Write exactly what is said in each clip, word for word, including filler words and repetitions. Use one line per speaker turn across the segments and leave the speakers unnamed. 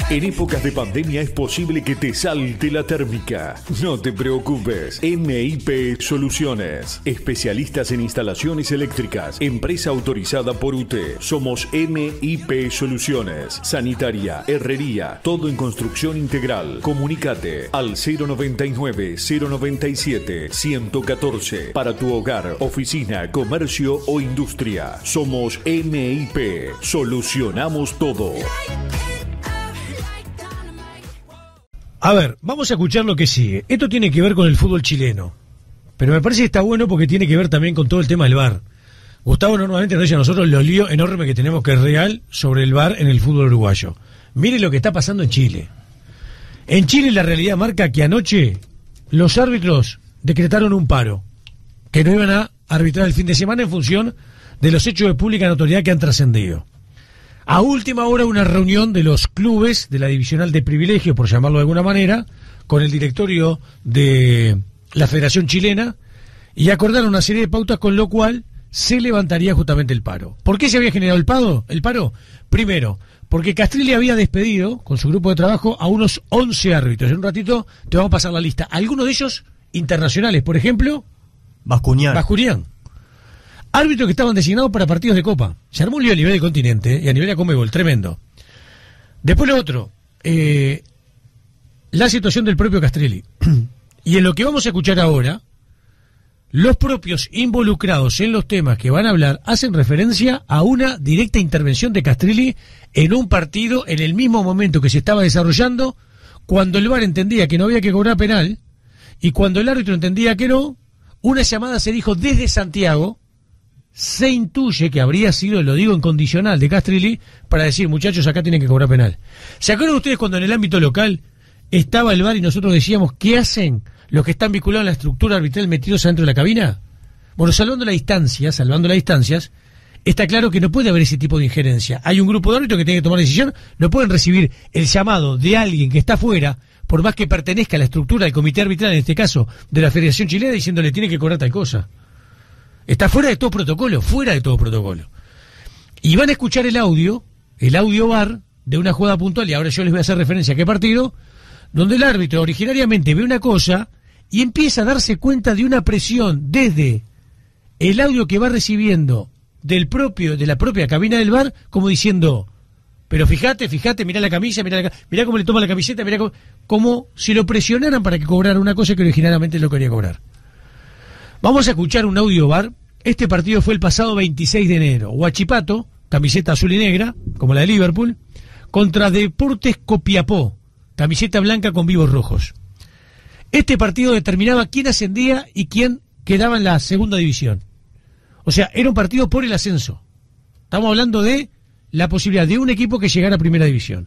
En épocas de pandemia es posible que te salte la térmica. No te preocupes. M I P Soluciones. Especialistas en instalaciones eléctricas. Empresa autorizada por U T E. Somos M I P Soluciones. Sanitaria, herrería, todo en construcción integral. Comunícate al cero noventa y nueve, cero noventa y siete, ciento catorce para tu hogar, oficina, comercio o industria. Somos M I P. Solucionamos todo.
A ver, vamos a escuchar lo que sigue. Esto tiene que ver con el fútbol chileno, pero me parece que está bueno porque tiene que ver también con todo el tema del V A R. Gustavo normalmente nos dice a nosotros los líos enormes que tenemos, que es real, sobre el V A R en el fútbol uruguayo. Mire lo que está pasando en Chile. En Chile la realidad marca que anoche los árbitros decretaron un paro, que no iban a arbitrar el fin de semana en función de los hechos de pública notoriedad que han trascendido. A última hora una reunión de los clubes de la divisional de privilegio, por llamarlo de alguna manera, con el directorio de la Federación Chilena, y acordaron una serie de pautas con lo cual se levantaría justamente el paro. ¿Por qué se había generado el paro? El paro, primero, porque Castrilli había despedido con su grupo de trabajo a unos once árbitros. En un ratito te vamos a pasar la lista. Algunos de ellos internacionales, por ejemplo,
Bascuñán.
Bascuñán. Árbitros que estaban designados para partidos de Copa. Se armó un lío a nivel del continente y a nivel de Conmebol, tremendo. Después lo otro, eh, la situación del propio Castrilli. Y en lo que vamos a escuchar ahora, los propios involucrados en los temas que van a hablar hacen referencia a una directa intervención de Castrilli en un partido en el mismo momento que se estaba desarrollando, cuando el V A R entendía que no había que cobrar penal y cuando el árbitro entendía que no. Una llamada se dijo desde Santiago. Se intuye que habría sido, lo digo en condicional, de Castrilli, para decir, muchachos, acá tienen que cobrar penal. ¿Se acuerdan ustedes cuando en el ámbito local estaba el V A R y nosotros decíamos, ¿qué hacen los que están vinculados a la estructura arbitral metidos adentro de la cabina? Bueno, salvando las distancias, salvando las distancias, está claro que no puede haber ese tipo de injerencia. Hay un grupo de árbitros que tiene que tomar decisión, no pueden recibir el llamado de alguien que está fuera, por más que pertenezca a la estructura del comité arbitral, en este caso, de la Federación Chilena, diciéndole, tiene que cobrar tal cosa. Está fuera de todo protocolo, fuera de todo protocolo. Y van a escuchar el audio, el audio V A R, de una jugada puntual, y ahora yo les voy a hacer referencia a qué partido, donde el árbitro originariamente ve una cosa y empieza a darse cuenta de una presión desde el audio que va recibiendo del propio, de la propia cabina del V A R, como diciendo, pero fíjate, fíjate, mirá la camisa, mirá, la, mirá cómo le toma la camiseta, mirá cómo, como si lo presionaran para que cobrara una cosa que originalmente no quería cobrar. Vamos a escuchar un audio V A R. Este partido fue el pasado veintiséis de enero. Huachipato, camiseta azul y negra, como la de Liverpool, contra Deportes Copiapó, camiseta blanca con vivos rojos. Este partido determinaba quién ascendía y quién quedaba en la segunda división. O sea, era un partido por el ascenso. Estamos hablando de la posibilidad de un equipo que llegara a primera división.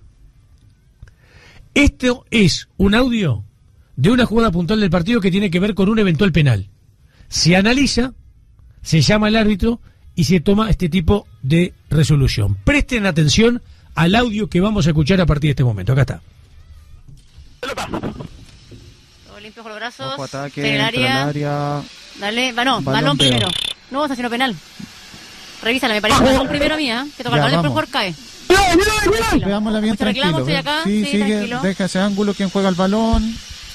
Esto es un audio de una jugada puntual del partido que tiene que ver con un eventual penal. Se analiza, se llama al árbitro y se toma este tipo de resolución. Presten atención al audio que vamos a escuchar a partir de este momento. Acá está.
Todo limpio con los brazos.
Ojo, ataque,
en el área.
el área.
Dale, va, no,
balón,
balón
pero...
primero. No vamos a hacer penal. Revísala, me parece balón primero mía. Que toca el balón, después el jugador cae. Tranquilo.
Veámosla bien,
Mucho
tranquilo.
reclamo, estoy acá.
Sí,
Sí,
sigue,
tranquilo.
deja ese ángulo, quien juega el balón.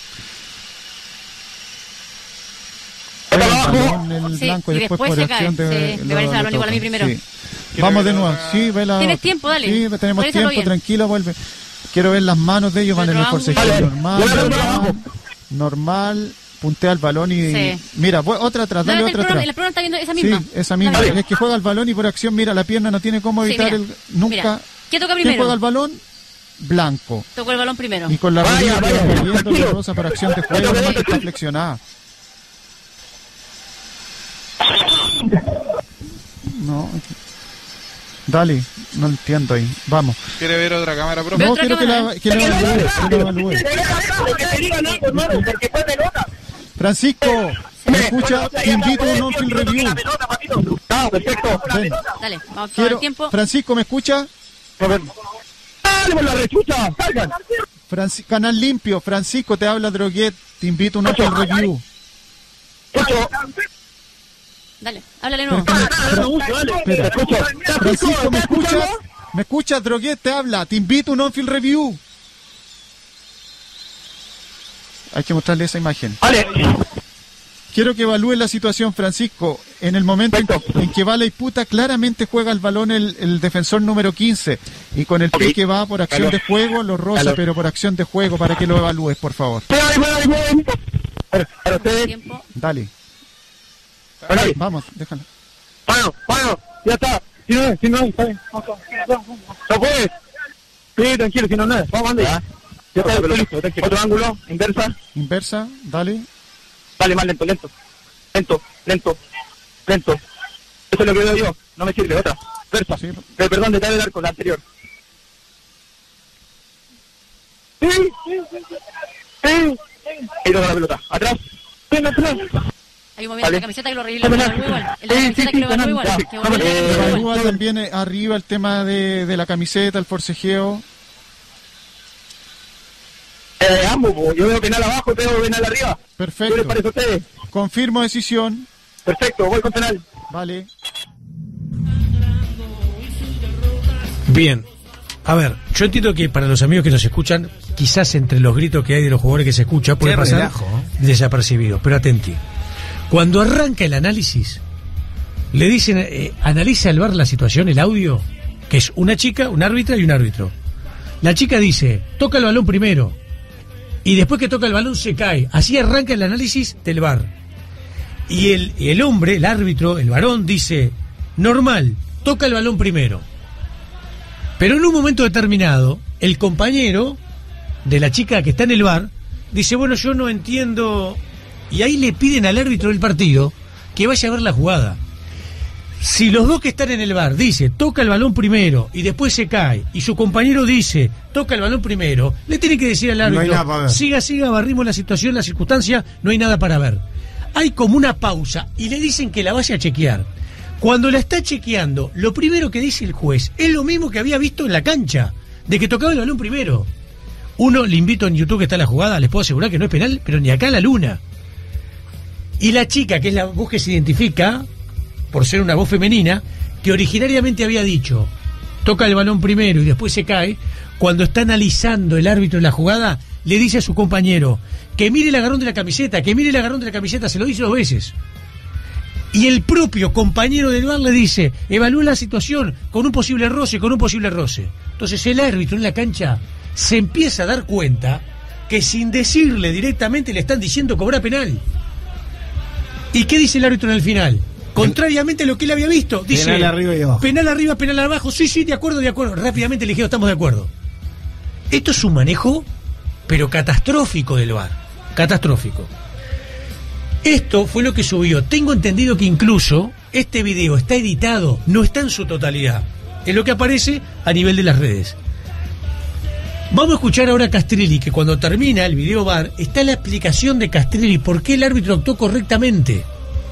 El balón, el
Sí,
blanco y
y
después,
después
por
se cae.
acción de...
Sí, me parece balón igual a mí primero.
Sí. Vamos de nuevo. Sí, ve la...
Tienes tiempo, dale.
Sí, tenemos
Revísalo
tiempo,
bien.
tranquilo, vuelve. Quiero ver las manos de ellos, van en el
Otro
forcejeo
ángulo.
normal, normal, normal, puntea el balón y...
Sí.
Mira, voy- otra atrás,
No,
dale
el
otra
programa,
atrás.
el programa está viendo esa misma.
Sí, esa misma.
Dale.
Es que juega el balón y por acción, mira, la pierna no tiene cómo
Sí,
evitar
mira.
el... Nunca...
Mira. ¿Quién toca
¿Quién
primero?
juega el balón? Blanco.
Tocó el balón primero.
Y con la rodilla cayendo dolorosa para acción de juego, nomás que está flexionada. No. Dale, no entiendo ahí. Vamos.
¿Quiere ver otra cámara, profe?
No,
otra
quiero que la,
cámara?
que la evalúe, que la evalúe. Francisco, ¿me escucha? Te invito a un on-field review. Ven.
Dale, vamos a tomar
Quiero,
el tiempo.
Francisco, ¿me escucha? Franci- Canal Limpio, Francisco, te habla Droguet, te invito a un on-field review.
Dale, háblale nuevo.
Espera. Francisco, ¿me escuchas? ¿Me escuchas? Droguet te habla, te invito a un on-field review. Hay que mostrarle esa imagen.
Vale.
Quiero que evalúe la situación, Francisco. En el momento en, en que va la disputa, claramente juega el balón el, el defensor número quince. Y con el pie okay. que va por acción Calor. de juego, lo roza, Calor. pero por acción de juego, para que lo evalúes, por favor.
Para, para ustedes.
Dale.
Dale.
Vamos, déjalo.
Bueno, bueno, ya está. Si no, si no, está bien. ¿No puedes? Sí, tranquilo, si no, nada. Vamos, ande. Ya está, listo. Otro ángulo, inversa.
Inversa, dale.
Dale, más lento, lento. Lento, lento, lento. Eso es lo que veo yo. No me sirve, otra. Versa. Sí. Pero, perdón, detrás del arco, la anterior. Sí, sí, sí. Sí. Ahí toca la pelota. Atrás. Ven, atrás.
Hay un movimiento de la camiseta que lo arregla igual. El de la camiseta que lo evalúa igual.
Evalúa también arriba el tema de, de la camiseta, el forcejeo.
Eh, ambos, yo veo penal abajo, veo penal arriba.
Perfecto.
¿Qué les parece a ustedes?
Confirmo decisión.
Perfecto, voy con penal.
Vale.
Bien. A ver, yo entiendo que para los amigos que nos escuchan, quizás entre los gritos que hay de los jugadores que se escucha, puede pasar relajo, ¿eh? desapercibido. Pero atenti. Cuando arranca el análisis, le dicen, eh, analiza el V A R la situación, el audio, que es una chica, un árbitra y un árbitro. La chica dice, toca el balón primero. Y después que toca el balón se cae. Así arranca el análisis del V A R. Y el, el hombre, el árbitro, el varón, dice, normal, toca el balón primero. Pero en un momento determinado, el compañero de la chica que está en el V A R dice, bueno, yo no entiendo. Y ahí le piden al árbitro del partido que vaya a ver la jugada. Si los dos que están en el V A R dice, toca el balón primero y después se cae, y su compañero dice, toca el balón primero, le tiene que decir al árbitro, no siga, siga, barrimos la situación, la circunstancia, no hay nada para ver. Hay como una pausa y le dicen que la vaya a chequear. Cuando la está chequeando, lo primero que dice el juez es lo mismo que había visto en la cancha, de que tocaba el balón primero. Uno, le invito en YouTube que está la jugada, les puedo asegurar que no es penal, pero ni acá a la luna. Y la chica, que es la voz que se identifica por ser una voz femenina, que originariamente había dicho, toca el balón primero y después se cae, cuando está analizando el árbitro de la jugada, le dice a su compañero, que mire el agarrón de la camiseta, que mire el agarrón de la camiseta, se lo dice dos veces. Y el propio compañero del V A R le dice, evalúa la situación con un posible roce, con un posible roce. Entonces el árbitro en la cancha se empieza a dar cuenta que sin decirle directamente le están diciendo cobra penal. ¿Y qué dice el árbitro en el final? Contrariamente a lo que él había visto, dice penal arriba y abajo.
Penal arriba, penal abajo. Sí, sí, de acuerdo, de acuerdo. Rápidamente le dijeron, estamos de acuerdo. Esto es un manejo, pero catastrófico del V A R. Catastrófico. Esto fue lo que subió. Tengo entendido que incluso este video está editado, no está en su totalidad. Es lo que aparece a nivel de las redes. Vamos a escuchar ahora a Castrilli, que cuando termina el video V A R está la explicación de Castrilli, por qué el árbitro actuó correctamente.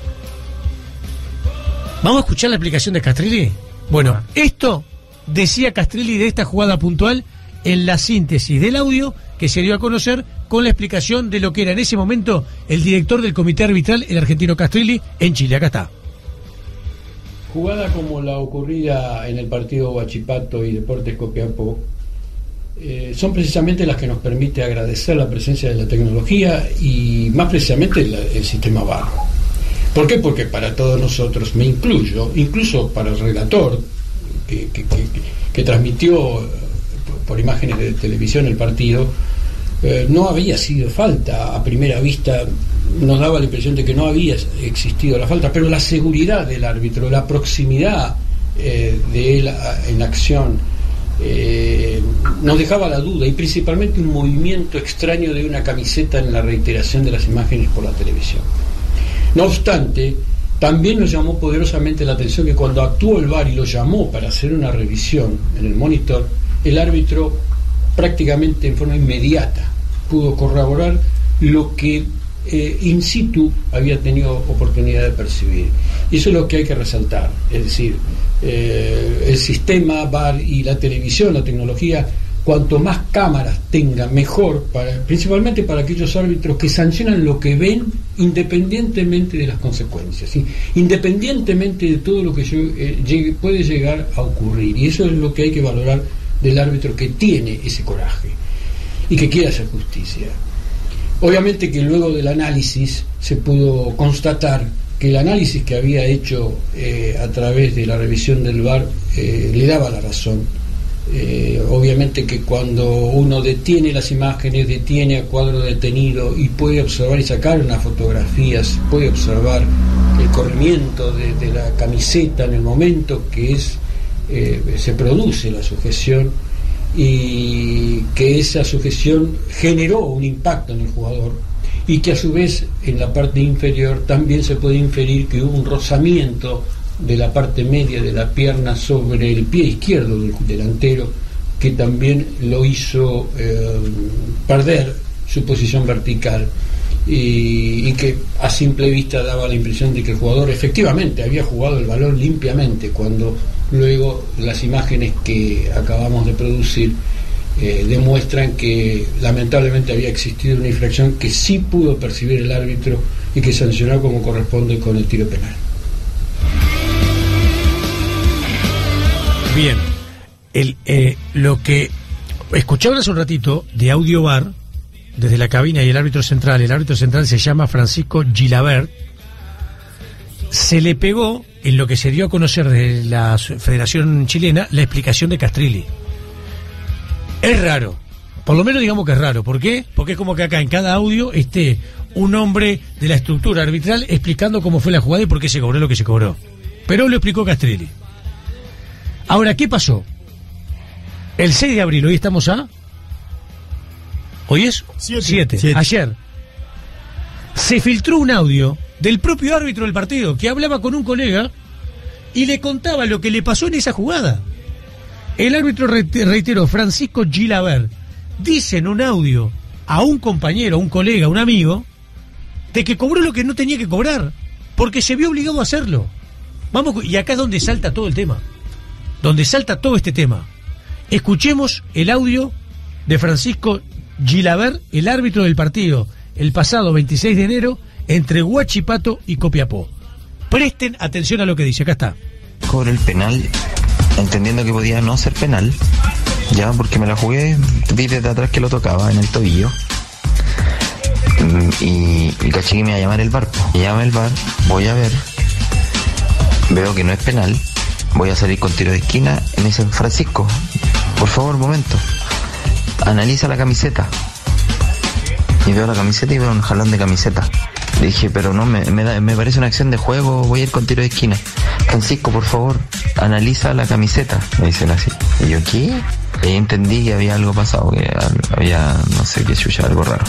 ¿Vamos a escuchar la explicación de Castrilli? Bueno, esto decía Castrilli de esta jugada puntual en la síntesis del audio que se dio a conocer con la explicación de lo que era en ese momento el director del comité arbitral, el argentino Castrilli, en Chile. Acá está.
Jugada como la ocurrida en el partido Huachipato y Deportes Copiapó eh, son precisamente las que nos permite agradecer la presencia de la tecnología y más precisamente el, el sistema V A R. ¿Por qué? Porque para todos nosotros, me incluyo, incluso para el relator que, que, que, que transmitió por imágenes de televisión el partido, eh, no había sido falta. A primera vista nos daba la impresión de que no había existido la falta, pero la seguridad del árbitro, la proximidad eh, de él a, en acción, eh, nos dejaba la duda, y principalmente un movimiento extraño de una camiseta en la reiteración de las imágenes por la televisión. No obstante, también nos llamó poderosamente la atención que cuando actuó el V A R y lo llamó para hacer una revisión en el monitor, el árbitro prácticamente en forma inmediata pudo corroborar lo que eh, in situ había tenido oportunidad de percibir. Y eso es lo que hay que resaltar, es decir, eh, el sistema V A R y la televisión, la tecnología, cuanto más cámaras tengan, mejor, para, principalmente para aquellos árbitros que sancionan lo que ven independientemente de las consecuencias, ¿sí? Independientemente de todo lo que yo, eh, llegue, puede llegar a ocurrir. Y eso es lo que hay que valorar del árbitro que tiene ese coraje y que quiere hacer justicia. obviamente que luego del análisis se pudo constatar que el análisis que había hecho eh, a través de la revisión del V A R eh, le daba la razón. Eh, obviamente que cuando uno detiene las imágenes, detiene a cuadro detenido y puede observar y sacar unas fotografías, puede observar el corrimiento de, de la camiseta en el momento que es eh, se produce la sujeción, y que esa sujeción generó un impacto en el jugador, y que a su vez en la parte inferior también se puede inferir que hubo un rozamiento de la parte media de la pierna sobre el pie izquierdo del delantero, que también lo hizo eh, perder su posición vertical, y, y que a simple vista daba la impresión de que el jugador efectivamente había jugado el balón limpiamente, cuando luego las imágenes que acabamos de producir eh, demuestran que lamentablemente había existido una infracción que sí pudo percibir el árbitro y que sancionó como corresponde con el tiro penal.
Bien, el, eh, lo que escuchaban hace un ratito de audio V A R desde la cabina y el árbitro central, el árbitro central se llama Francisco Gilabert, se le pegó en lo que se dio a conocer de la Federación Chilena la explicación de Castrilli. Es raro, por lo menos digamos que es raro. ¿Por qué? Porque es como que acá en cada audio esté un hombre de la estructura arbitral explicando cómo fue la jugada y por qué se cobró lo que se cobró. Pero lo explicó Castrilli. Ahora, ¿qué pasó? El seis de abril, hoy estamos a... ¿Hoy es?
Siete.
Siete.
Siete.
Ayer se filtró un audio del propio árbitro del partido que hablaba con un colega y le contaba lo que le pasó en esa jugada. El árbitro, reiteró, Francisco Gilabert, dice en un audio a un compañero, a un colega, a un amigo, de que cobró lo que no tenía que cobrar, porque se vio obligado a hacerlo. Vamos, y acá es donde salta todo el tema, donde salta todo este tema. Escuchemos el audio de Francisco Gilabert, el árbitro del partido, el pasado veintiséis de enero, entre Huachipato y Copiapó. Presten atención a lo que dice, acá está.
Cobré el penal, entendiendo que podía no ser penal, ya, porque me la jugué, vi desde atrás que lo tocaba en el tobillo, y, y caché que me iba a llamar el V A R. Me llama el V A R, voy a ver, veo que no es penal, voy a salir con tiro de esquina, y me dice, Francisco, por favor, un momento, analiza la camiseta. Y veo la camiseta y veo un jalón de camiseta. Le dije, pero no, me, me, da, me parece una acción de juego, voy a ir con tiro de esquina. Francisco, por favor, analiza la camiseta, me dicen así. Y yo, ¿qué? Y entendí que había algo pasado, que había, no sé qué chucha, algo raro.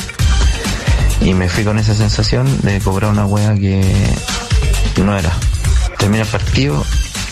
Y me fui con esa sensación de cobrar una wea que no era. Termina el partido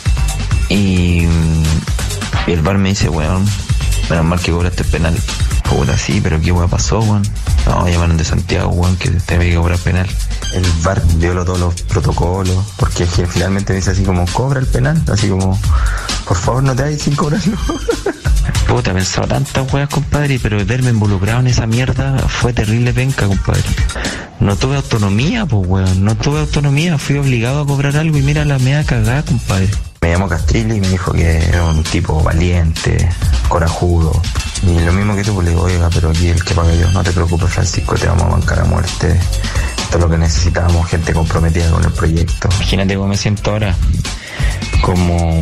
y, y el V A R me dice, weón, menos mal que cobraste el penal. Puta, sí, pero qué wea pasó, weón. No, llamaron de Santiago, weón, que te había que cobrar penal. El V A R violó todos los protocolos, porque es que finalmente dice así como, cobra el penal, así como, por favor no te vayas sin cobrarlo. Puta, he pensado tantas weas, compadre, pero verme involucrado en esa mierda fue terrible penca, compadre. No tuve autonomía, pues weón, no tuve autonomía, fui obligado a cobrar algo y mira la media cagada, compadre. Me llamó Castrilli y me dijo que era un tipo valiente, corajudo. Y lo mismo que tú, pues le digo, oiga, pero aquí el que paga yo. No te preocupes, Francisco, te vamos a bancar a muerte. Esto es lo que necesitamos, gente comprometida con el proyecto. Imagínate cómo me siento ahora. Como...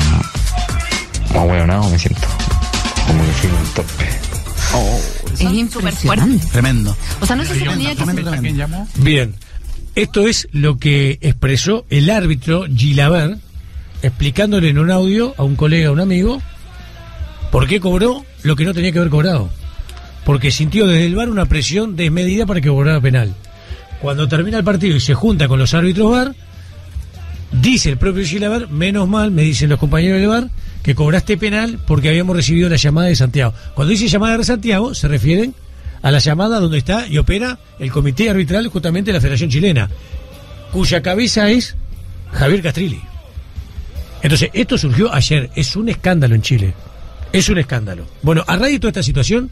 Como hueonado me siento. Como que fui un tope.
Oh, es impresionante.
Tremendo.
O sea, no se suponía que...
¿Quién llamó?
Bien, esto es lo que expresó el árbitro Gilabert, explicándole en un audio a un colega, a un amigo, por qué cobró lo que no tenía que haber cobrado. Porque sintió desde el V A R una presión desmedida para que cobrara penal. Cuando termina el partido y se junta con los árbitros V A R, dice el propio Gilabert, menos mal, me dicen los compañeros del V A R, que cobraste penal porque habíamos recibido la llamada de Santiago. Cuando dice llamada de Santiago, se refieren a la llamada donde está y opera el comité arbitral justamente de la Federación Chilena, cuya cabeza es Javier Castrilli. Entonces, esto surgió ayer, es un escándalo en Chile, es un escándalo. Bueno, a raíz de toda esta situación,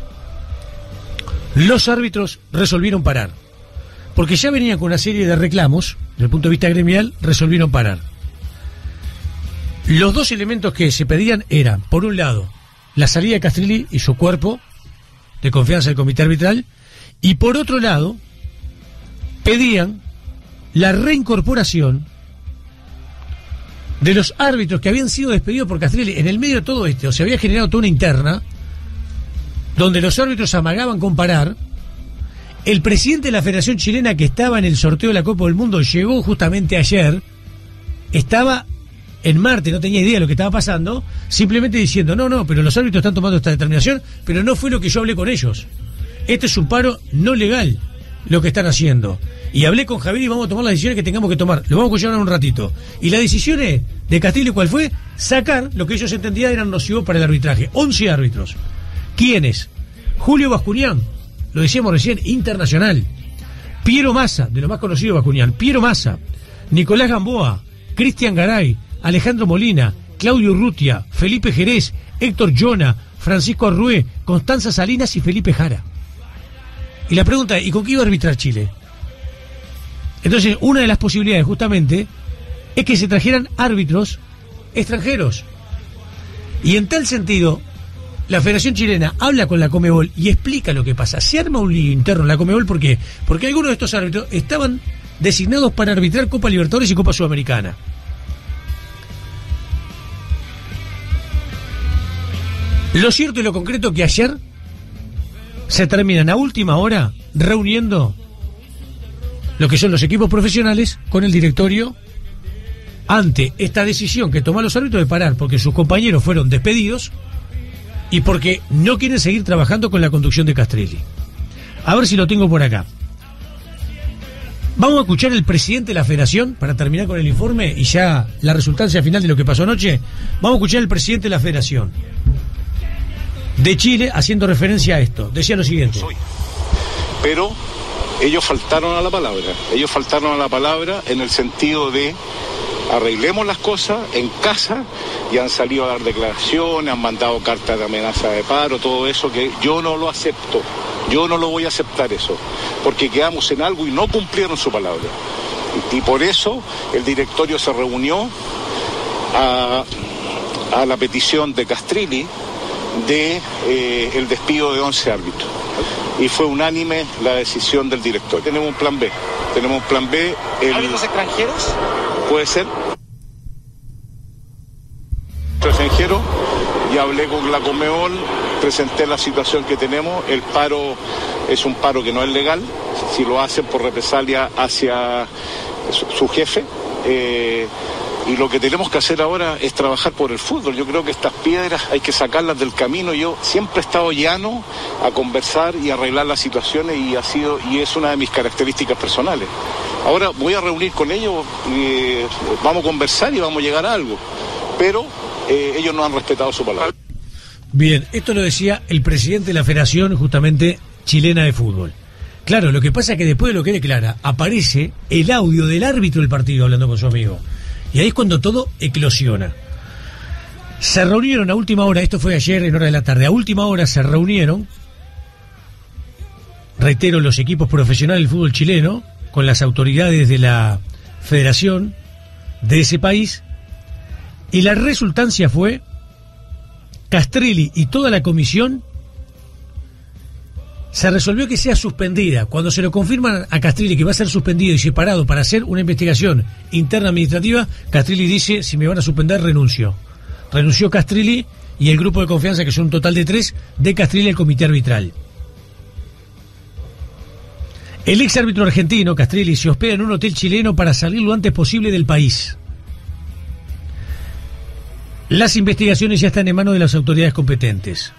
los árbitros resolvieron parar, porque ya venían con una serie de reclamos, desde el punto de vista gremial, resolvieron parar. Los dos elementos que se pedían eran, por un lado, la salida de Castrilli y su cuerpo de confianza del comité arbitral,
Y por otro lado, pedían la reincorporación de los árbitros que habían sido despedidos por Castrilli. En el medio de todo esto se había generado toda una interna donde los árbitros amagaban comparar. El presidente de la Federación Chilena, que estaba en el sorteo de la Copa del Mundo, llegó justamente ayer, estaba en Marte, no tenía idea de lo que estaba pasando, simplemente diciendo, no, no, pero los árbitros están tomando esta determinación, pero no fue lo que yo hablé con ellos. Este es un paro no legal, lo que están haciendo. Y hablé con Javier y vamos a tomar las decisiones que tengamos que tomar. Lo vamos a escuchar en un ratito. Y las decisiones de Castillo, ¿cuál fue? Sacar lo que ellos entendían eran nocivos para el arbitraje. once árbitros. ¿Quiénes? Julio Bascuñán, lo decíamos recién, internacional. Piero Massa, de lo más conocido Bascuñán. Piero Massa, Nicolás Gamboa, Cristian Garay, Alejandro Molina, Claudio Urrutia, Felipe Jerez, Héctor Llona, Francisco Arrué, Constanza Salinas y Felipe Jara. Y la pregunta es, ¿y con qué iba a arbitrar Chile? Entonces, una de las posibilidades justamente es que se trajeran árbitros extranjeros. Y en tal sentido, la Federación Chilena habla con la Conmebol y explica lo que pasa. Se arma un lío interno en la Conmebol, ¿por qué? Porque algunos de estos árbitros estaban designados para arbitrar Copa Libertadores y Copa Sudamericana. Lo cierto y lo concreto es que ayer se terminan a última hora reuniendo lo que son los equipos profesionales con el directorio ante esta decisión que toman los árbitros de parar porque sus compañeros fueron despedidos y porque no quieren seguir trabajando con la conducción de Castrilli. A ver si lo tengo por acá. Vamos a escuchar al presidente de la Federación para terminar con el informe y ya la resultancia final de lo que pasó anoche. Vamos a escuchar al presidente de la Federación de Chile haciendo referencia a esto. Decía lo siguiente.
Pero ellos faltaron a la palabra. Ellos faltaron a la palabra en el sentido de arreglemos las cosas en casa y han salido a dar declaraciones, han mandado cartas de amenaza de paro, todo eso que yo no lo acepto. Yo no lo voy a aceptar eso, porque quedamos en algo y no cumplieron su palabra. Y, y por eso el directorio se reunió a, a la petición de Castrilli de eh, el despido de once árbitros. Y fue unánime la decisión del directorio. Tenemos un plan B. Tenemos un plan B. El...
¿Árbitros extranjeros?
Puede ser. Extranjero. Ya hablé con la Conmebol, presenté la situación que tenemos. El paro es un paro que no es legal. Si lo hacen por represalia hacia su, su jefe. Eh, Y lo que tenemos que hacer ahora es trabajar por el fútbol. Yo creo que estas piedras hay que sacarlas del camino. Yo siempre he estado llano a conversar y arreglar las situaciones y ha sido y es una de mis características personales. Ahora voy a reunir con ellos, eh, vamos a conversar y vamos a llegar a algo. Pero eh, ellos no han respetado su palabra.
Bien, esto lo decía el presidente de la Federación justamente chilena de fútbol. Claro, lo que pasa es que después de lo que declara, aparece el audio del árbitro del partido hablando con su amigo. Y ahí es cuando todo eclosiona. Se reunieron a última hora, esto fue ayer en hora de la tarde, a última hora se reunieron, reitero, los equipos profesionales del fútbol chileno, con las autoridades de la federación de ese país, y la resultancia fue Castrilli y toda la comisión se resolvió que sea suspendida. Cuando se lo confirman a Castrilli que va a ser suspendido y separado para hacer una investigación interna administrativa, Castrilli dice, si me van a suspender, renuncio. Renunció Castrilli y el grupo de confianza, que son un total de tres, de Castrilli al comité arbitral. El ex árbitro argentino, Castrilli, se hospeda en un hotel chileno para salir lo antes posible del país. Las investigaciones ya están en manos de las autoridades competentes.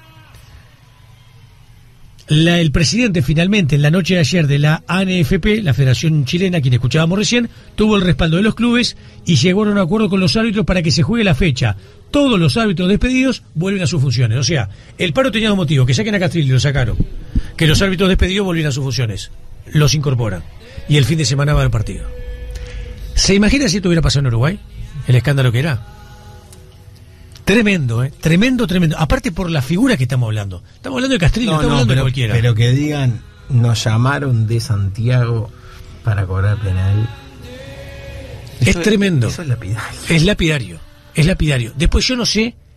La, el presidente finalmente en la noche de ayer de la A N F P, la Federación Chilena, quien escuchábamos recién, tuvo el respaldo de los clubes y llegaron a un acuerdo con los árbitros para que se juegue la fecha. Todos los árbitros despedidos vuelven a sus funciones. O sea, el paro tenía dos motivos, que saquen a Castrilli y lo sacaron. Que los árbitros despedidos volvieran a sus funciones. Los incorporan. Y el fin de semana va al partido. ¿Se imagina si esto hubiera pasado en Uruguay? El escándalo que era. Tremendo, ¿eh? Tremendo, tremendo. Aparte por la figura que estamos hablando. Estamos hablando de Castrilli, no, no estamos no, hablando
pero,
de cualquiera.
Pero que digan, nos llamaron de Santiago para cobrar penal.
Es
eso
tremendo.
Eso es lapidario.
Es lapidario. Es lapidario. Después yo no sé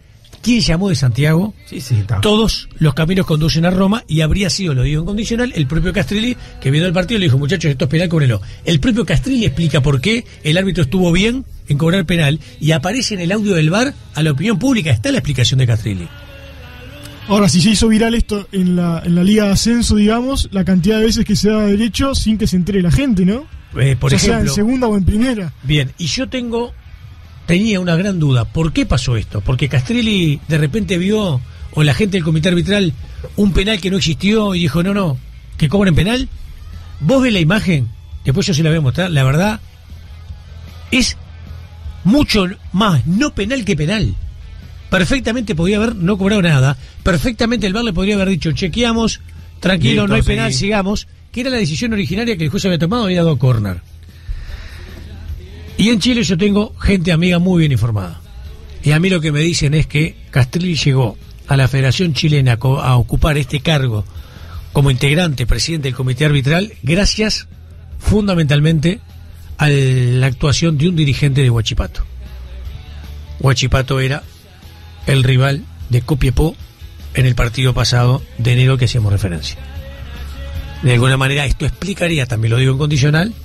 ¿quién llamó de Santiago?
Sí, sí, está.
Todos los caminos conducen a Roma y habría sido, lo digo en condicional, el propio Castrilli, que viendo el partido le dijo, muchachos, esto es penal, cóbrelo. El propio Castrilli explica por qué el árbitro estuvo bien en cobrar penal y aparece en el audio del V A R a la opinión pública. Está la explicación de Castrilli.
Ahora, si se hizo viral esto en la, en la Liga de Ascenso, digamos, la cantidad de veces que se da derecho sin que se entere la gente, ¿no?
Eh, por
o
ejemplo,
sea, en segunda o en primera.
Bien, y yo tengo... Tenía una gran duda. ¿Por qué pasó esto? Porque Castrilli de repente vio, o la gente del comité arbitral, un penal que no existió y dijo, no, no, que cobren penal. Vos ves la imagen, después yo se la voy a mostrar, la verdad, es mucho más no penal que penal. Perfectamente podía haber no cobrado nada. Perfectamente el V A R le podría haber dicho, chequeamos, tranquilo, Listo, no hay penal, sí. sigamos. Que era la decisión originaria que el juez había tomado, había dado córner. Y en Chile yo tengo gente amiga muy bien informada. Y a mí lo que me dicen es que Castrilli llegó a la Federación Chilena a ocupar este cargo como integrante, presidente del comité arbitral, gracias fundamentalmente a la actuación de un dirigente de Huachipato. Huachipato era el rival de Copiapó en el partido pasado de enero que hacíamos referencia. De alguna manera esto explicaría, también lo digo en condicional,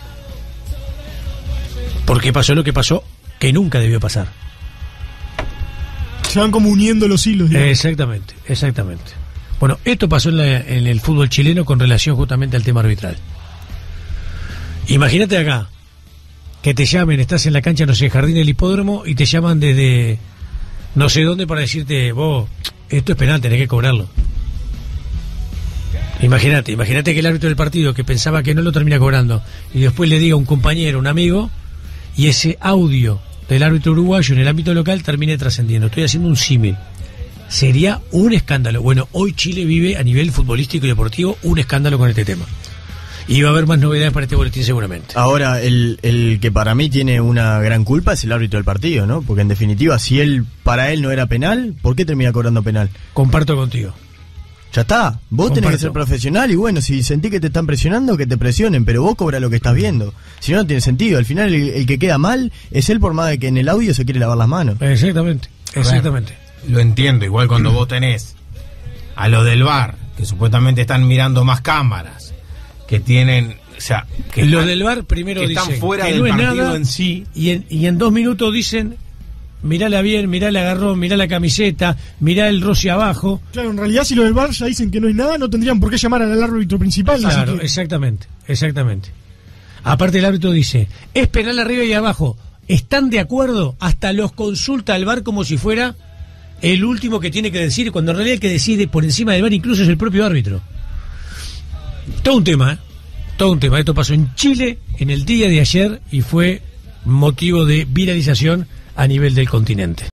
porque pasó lo que pasó, que nunca debió pasar.
Se van como uniendo los hilos, digamos.
Exactamente, exactamente. Bueno, esto pasó en, la, en el fútbol chileno con relación justamente al tema arbitral. Imagínate acá, que te llamen, estás en la cancha, no sé, Jardín del Hipódromo, y te llaman desde no sé dónde para decirte, vos, esto es penal, tenés que cobrarlo. Imagínate, imagínate que el árbitro del partido, que pensaba que no lo termina cobrando, y después le diga a un compañero, un amigo, y ese audio del árbitro uruguayo en el ámbito local termine trascendiendo. Estoy haciendo un símil. Sería un escándalo. Bueno, hoy Chile vive a nivel futbolístico y deportivo un escándalo con este tema. Y va a haber más novedades para este boletín seguramente.
Ahora, el, el que para mí tiene una gran culpa es el árbitro del partido, ¿no? Porque en definitiva, si él para él no era penal, ¿por qué termina cobrando penal?
Comparto contigo.
Ya está, vos Comparto. tenés que ser profesional y bueno, si sentís que te están presionando, que te presionen, pero vos cobra lo que estás viendo. Si no, no tiene sentido. Al final el, el que queda mal es él, por más de que en el audio se quiere lavar las manos.
Exactamente, exactamente.
Bueno, lo entiendo, igual cuando vos tenés a los del V A R, que supuestamente están mirando más cámaras, que tienen... O sea, que
los
están,
del V A R primero
que
dicen
están fuera
que
del
no es
partido
nada,
en sí.
Y en, y en dos minutos dicen... Mirala bien, mirá el agarrón, mirá la camiseta, mirá el roce abajo.
Claro, en realidad si los del V A R ya dicen que no es nada, no tendrían por qué llamar al árbitro principal.
Claro,
que...
exactamente, exactamente. Aparte el árbitro dice, es penal arriba y abajo. ¿Están de acuerdo? Hasta los consulta al V A R como si fuera el último que tiene que decir, cuando en realidad el que decide por encima del V A R incluso es el propio árbitro. Todo un tema, ¿eh? Todo un tema. Esto pasó en Chile en el día de ayer y fue motivo de viralización a nivel del continente.